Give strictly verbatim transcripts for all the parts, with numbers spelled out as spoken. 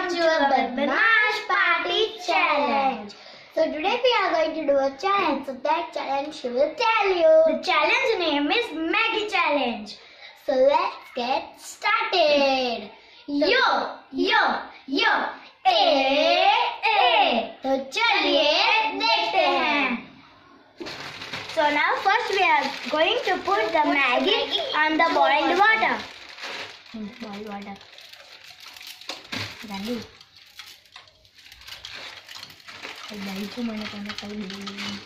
welcome to our Badmaash Party Challenge. So today we are going to do a challenge. So that challenge she will tell you. The challenge name is Maggie Challenge. So let's get started. So, yo yo yo ए ए तो चलिए देखते हैं. So now first we are going to put the Maggie on the boiled water. Boiled water. Gandhi. Gandhi को मैंने कहना चाहिए.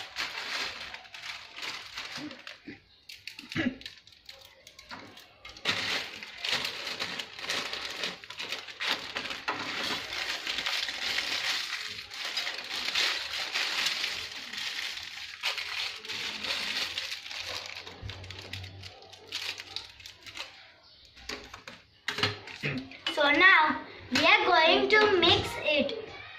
So now we are going to mix it.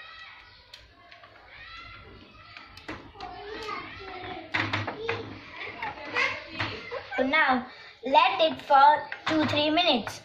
So now let it for two three minutes.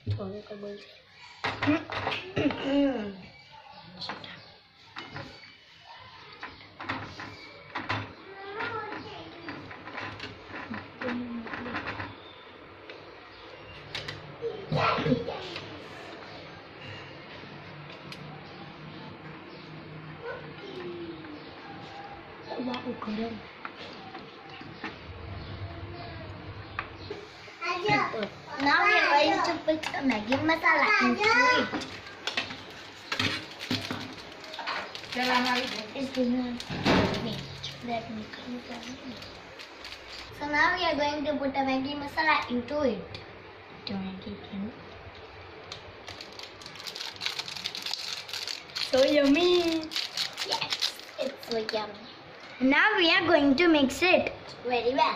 Now we are going to put the Maggi masala into it. So now we are going to put the Maggi masala into it. So yummy! Yes, it's so yummy. Now we are going to mix it very well.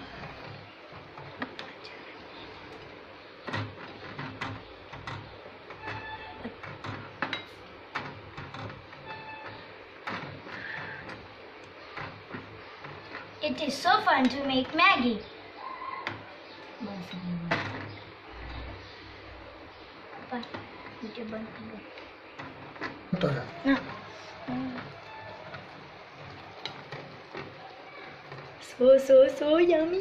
It is so fun to make Maggie. No. So so so yummy.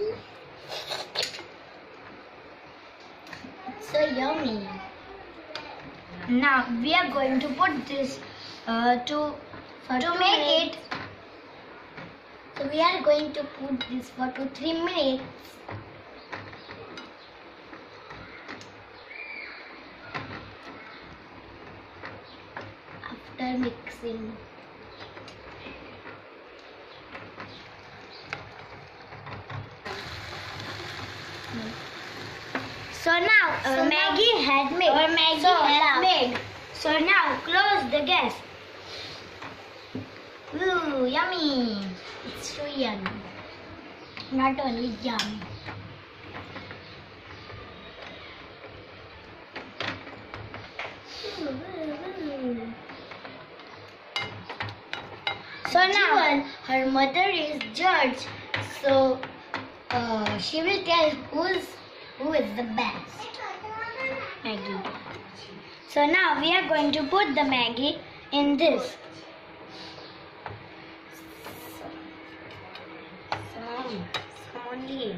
So yummy. Now we are going to put this uh, to For to two make minutes. it. So we are going to put this for two three minutes. After mixing. So now uh, So now- Maggie had made. Our Maggie so has now- made. So now close the gas. Ooh, yummy. It's so yummy. Not only yummy. So now Even her mother is judge, so uh, she will tell who's who is the best. Maggie. So now we are going to put the Maggie in this. Some, some only.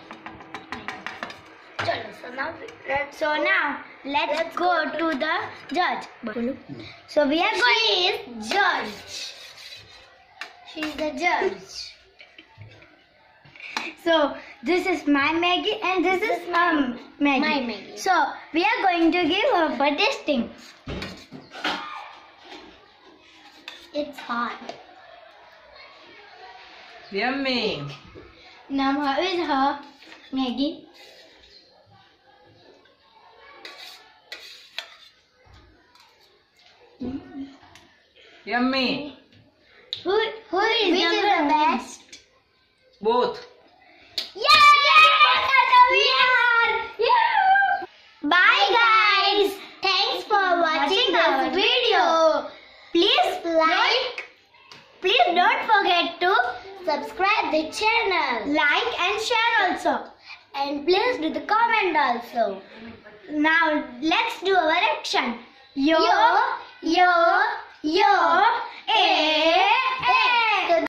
Chalo, so now let's So now let's, Let's go, go to the judge. So we are going. she is judge. She's the judge. So this is my Maggie and this, This is is my- um, Maggie. my Maggie. So we are going to give her for tasting. It's hot. Yummy. Now how is her Maggie? Yummy. Who who is Which is younger the than best? Both. Yes! We are! Yeah! Bye guys! Thanks for watching our this video. Please Like, please don't forget to subscribe the channel, like and share also. and please do the comment also. Now let's do our action. Yo, yo, yo.